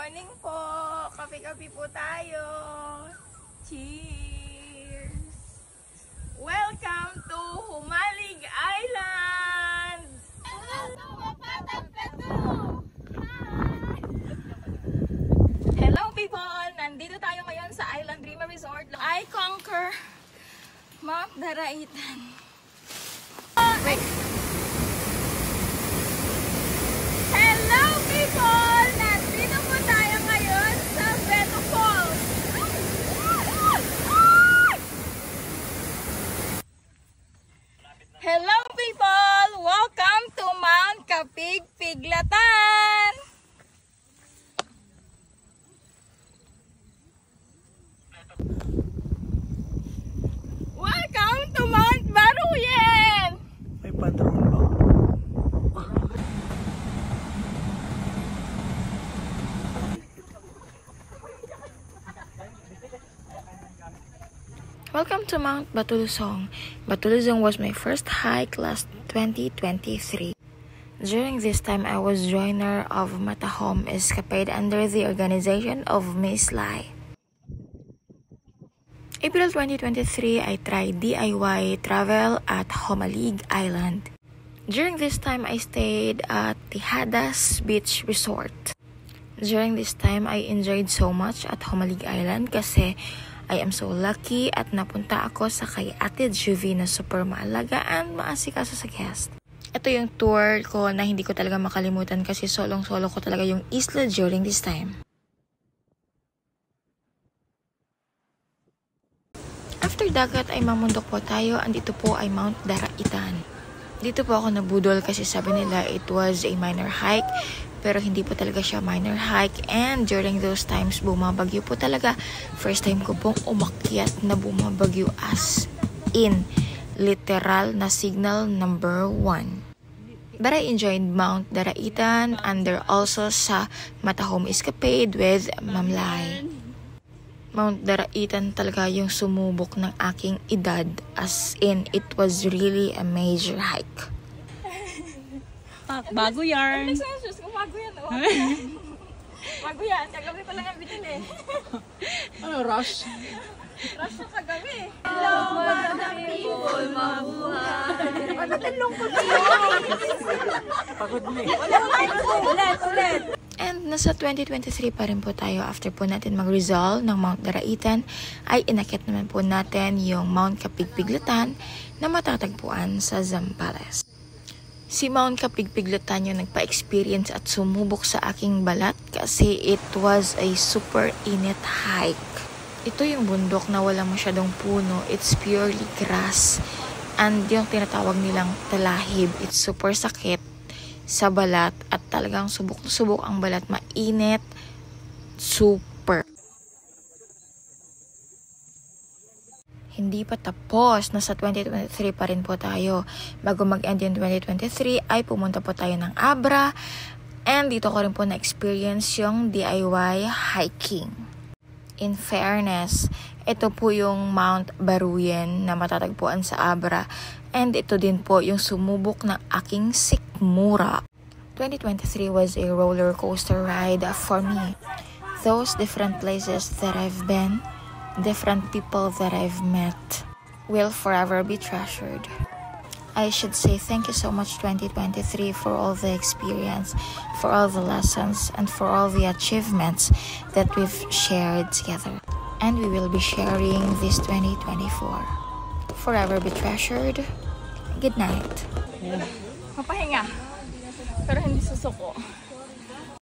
morning po! Kape-kape po tayo! Cheers! Welcome to Humalig Island! Hello people! Nandito tayo ngayon sa Island Dreamer Resort. I conquer Mount Daraitan. Wait. Hello people! Nandito po tayo ngayon sa Beto Falls. Hello people! Welcome to Mount Kapig-Piglatan. Welcome to Mount Baruyen. May patron ba? Welcome to Mount Batulusong. Batulusong was my first hike last 2023. During this time, I was joiner of Matahom Escapade under the organization of Miss Lai. April 2023, I tried DIY travel at Humalig Island. During this time, I stayed at Tihadas Beach Resort. During this time, I enjoyed so much at Humalig Island kasi I am so lucky at napunta ako sa kay Ate Juvie na super maalagaan, maasikaso sa guest. Ito yung tour ko na hindi ko talaga makalimutan kasi solong-solo ko talaga yung isla during this time. After dagat ay mamundok po tayo, andito po ay Mount Daraitan. Dito po ako nabudol kasi sabi nila it was a minor hike. Pero hindi po talaga siya minor hike. And during those times, bumabagyo po talaga. First time ko pong umakyat na bumabagyo as in literal na signal number 1. But I enjoyed Mount Daraitan and there also sa Matahom Escapade with Ma'am Lai. Mount Daraitan talaga yung sumubok ng aking edad. As in, it was really a major hike. Bago yarn. Bago yan, oh. Bago yan. Kagabi pa lang ang binili. Ano, rush? Rush na kagabi. Hello, mga people, mabuhay. Ano talong ko dito? Pagod na eh. Ulit. And nasa 2023 pa rin po tayo after po natin mag-resolve ng Mount Daraitan ay inakit naman po natin yung Mount Kapig-Piglatan na matatagpuan sa Zambales. Si Mount Kapig-Piglatan yung nagpa-experience at sumubok sa aking balat kasi it was a super init hike. Ito yung bundok na wala masyadong puno. It's purely grass. And yung tinatawag nilang talahib, it's super sakit sa balat at talagang subok ang balat. Mainit, super. Hindi pa tapos, nasa 2023 pa rin po tayo. Bago mag-end yung 2023 ay pumunta po tayo ng Abra and dito ko rin po na-experience yung DIY hiking. In fairness, ito po yung Mount Baruyen na matatagpuan sa Abra and ito din po yung sumubok ng aking sikmura. 2023 was a roller coaster ride for me. Those different places that I've been, different people that I've met will forever be treasured. I should say thank you so much 2023 for all the experience, for all the lessons, and for all the achievements that we've shared together. And we will be sharing this 2024. Forever be treasured. Good night. Papahinga. Pero hindi susuko.